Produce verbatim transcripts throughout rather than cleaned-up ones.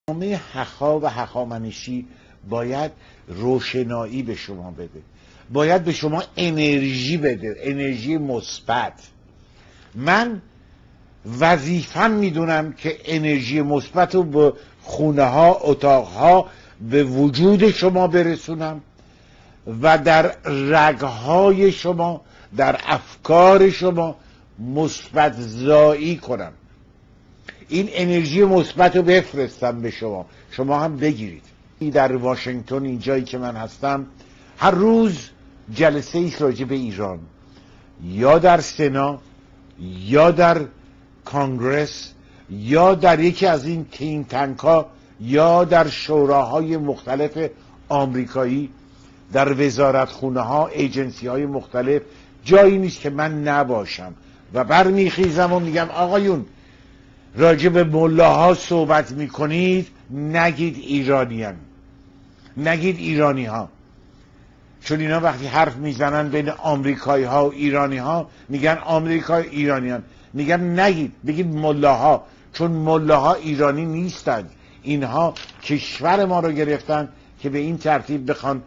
جامعه حخا و هخامنشی باید روشنایی به شما بده، باید به شما انرژی بده، انرژی مثبت. من وظیفم میدونم که انرژی مثبت رو به خونه ها، اتاق ها، به وجود شما برسونم و در رگهای شما، در افکار شما مثبت زایی کنم. این انرژی مثبت رو بفرستم به شما، شما هم بگیرید. در واشنگتن، اینجایی که من هستم، هر روز جلسه ایست راجع به ایران، یا در سنا یا در کانگرس یا در یکی از این تین تنک ها یا در شوراهای مختلف آمریکایی، در وزارتخونه ها، ایجنسی های مختلف. جایی نیست که من نباشم و برمیخیزم و میگم آقایون راجع به ملاها صحبت میکنید، نگید ایرانیان، نگید ایرانی ها، چون اینا وقتی حرف میزنن بین آمریکایی ها و ایرانی ها میگن آمریکای ایرانیان. میگم نگید، بگید ملاها، چون ملاها ایرانی نیستند. اینها کشور ما رو گرفتن که به این ترتیب بخوان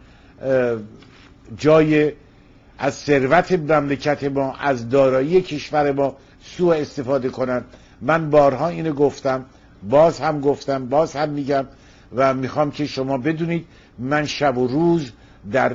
جای از ثروت مملکت ما، از دارایی کشور ما سوء استفاده کنن. من بارها اینو گفتم، باز هم گفتم، باز هم میگم و میخوام که شما بدونید من شب و روز در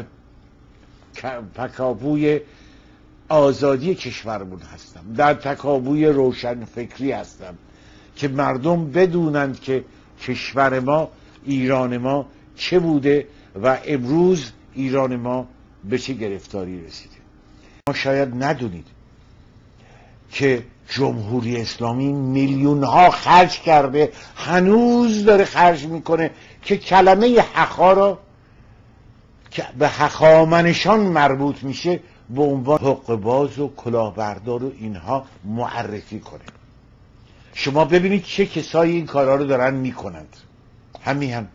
تکاپوی آزادی کشورمون هستم، در تکاپوی روشن فکری هستم که مردم بدونند که کشور ما، ایران ما چه بوده و امروز ایران ما به چه گرفتاری رسیده. ما شاید ندونید که جمهوری اسلامی میلیون ها خرج کرده، هنوز داره خرج میکنه که کلمه حخا را که به هخامنشان مربوط میشه به عنوان حقه‌باز و کلاهبردار و اینها معرفی کنه. شما ببینید چه کسایی این کارا رو دارن میکنند. همین هم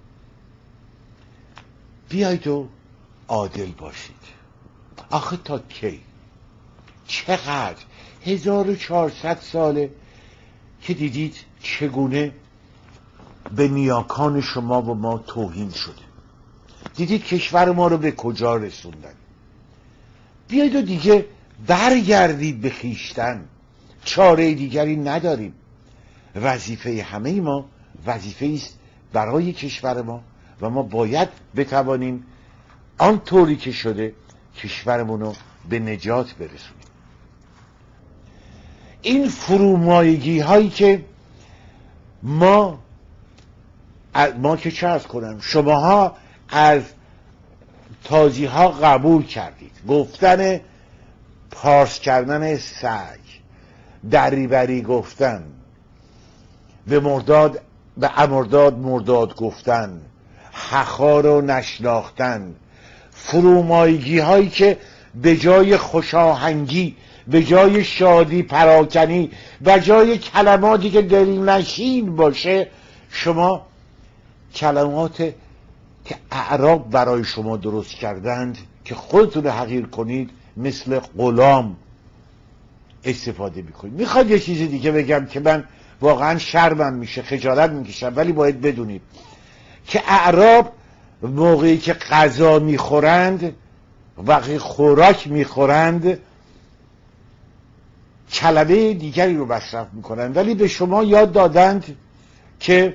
بیایید و عادل باشید. آخه تا کی؟ چقدر؟ هزار و چهارصد ساله که دیدید چگونه به نیاکان شما و ما توهین شده، دیدید کشور ما رو به کجا رسوندن. بیایید و دیگه برگردید به خویشتن، چاره دیگری نداریم. وظیفه همه ما وظیفه است برای کشور ما و ما باید بتوانیم آنطوری که شده کشورمون رو به نجات برسونیم. این فرومایگی هایی که ما ما که چه از کنم، شماها از تازی ها قبول کردید، گفتن پارس کردن سگ، دریوری گفتن، به مرداد به امرداد مرداد گفتن، حخا رو نشناختن، فرومایگی هایی که به جای خوشاهنگی، به جای شادی پراکنی و جای کلماتی که دلنشین باشه، شما کلمات که اعراب برای شما درست کردند که خودتون حقیر کنید مثل غلام استفاده میکنید. میخواد یه چیز دیگه بگم که من واقعا شرمم میشه، خجالت میکشم، ولی باید بدونید که اعراب موقعی که غذا میخورند، وقتی خوراک میخورند، کلمه دیگری رو مصرف میکنند، ولی به شما یاد دادند که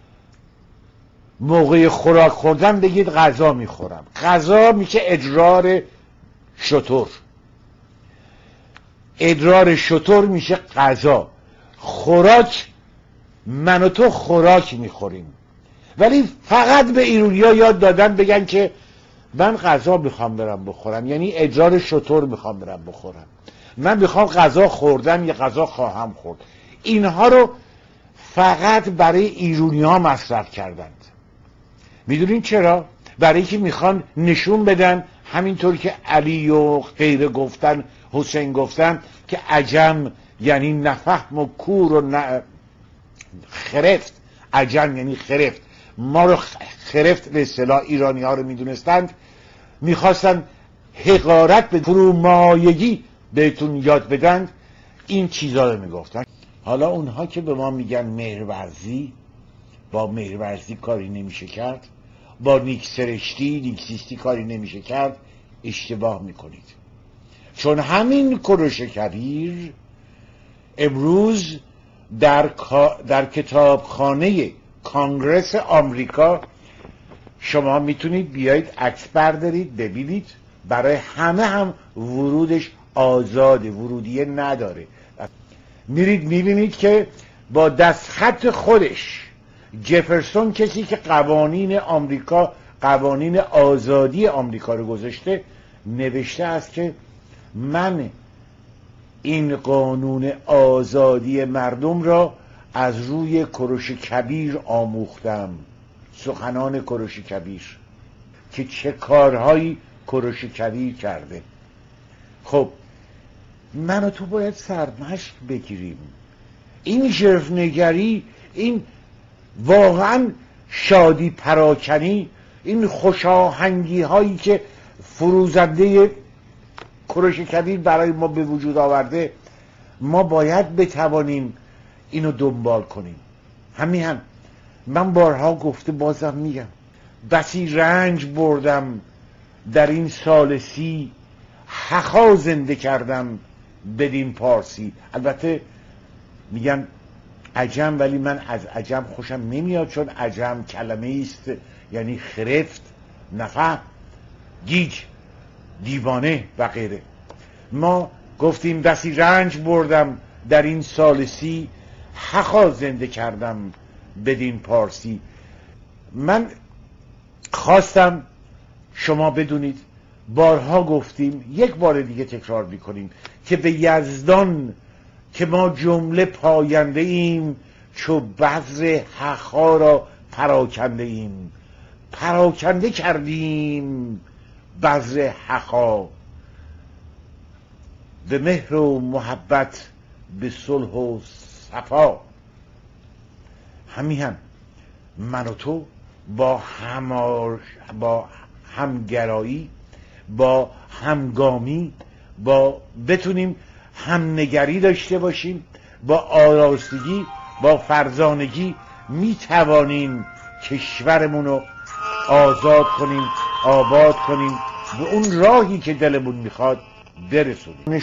موقع خوراک خوردن بگید غذا میخورم. غذا میشه ادرار شتر، ادرار شتر میشه غذا. خوراک، من و تو خوراک میخوریم، ولی فقط به ایرونیا یاد دادن بگن که من غذا میخوام برم بخورم، یعنی ادرار شتر میخوام برم بخورم، من میخوام غذا خوردم یا غذا خواهم خورد. اینها رو فقط برای ایرونیا مصرف کردند. میدونین چرا؟ برای اینکه میخوان نشون بدن، همینطور که علی و غیره گفتن، حسین گفتن، که عجم یعنی نفهم و کور و ن... خرفت. عجم یعنی خرفت، ما رو خرفت به اصطلاح ایرانی ها رو میدونستند، میخواستن حقارت به فرومایگی بهتون یاد بدن، این چیزا رو میگفتن. حالا اونها که به ما میگن مهرورزی، با مهرورزی کاری نمیشه کرد، با نیکسرشتی نیکسیستی کاری نمیشه کرد، اشتباه میکنید. چون همین کوروش کبیر امروز در, در کتابخانه کانگرس آمریکا شما میتونید بیایید عکس بردارید ببینید، برای همه هم ورودش آزاده، ورودیه نداره. میرید میبینید که با دستخط خودش جفرسون، کسی که قوانین آمریکا، قوانین آزادی آمریکا رو گذاشته، نوشته است که من این قانون آزادی مردم را از روی کوروش کبیر آموختم. سخنان کوروش کبیر که چه کارهایی کوروش کبیر کرده. خب من و تو باید سرمشق بگیریم. این ژرفنگری، این واقعا شادی پراکنی، این خوشاهنگی هایی که فروزنده کوروش کبیر برای ما به وجود آورده، ما باید بتوانیم اینو دنبال کنیم. همین هم من بارها گفته بازم میگم، بسی رنج بردم در این سال سی، حقا زنده کردم بدین پارسی. البته میگن عجم، ولی من از عجم خوشم نمیاد، چون عجم کلمه است یعنی خرفت، نفهم، گیج، دیوانه و غیره. ما گفتیم بسی رنج بردم در این سال سی، حقا زنده کردم بدین پارسی. من خواستم شما بدونید، بارها گفتیم، یک بار دیگه تکرار میکنیم که به یزدان که ما جمله پاینده ایم، چو بذر حقا را پراکنده ایم. پراکنده کردیم بذر حقا، به مهر و محبت، به صلح و صفا. همین هم من و تو با همار با همگرایی، با همگامی، با بتونیم همنگری داشته باشیم، با آراستگی، با فرزانگی میتوانیم کشورمون رو آزاد کنیم، آباد کنیم، به اون راهی که دلمون میخواد برسونیم.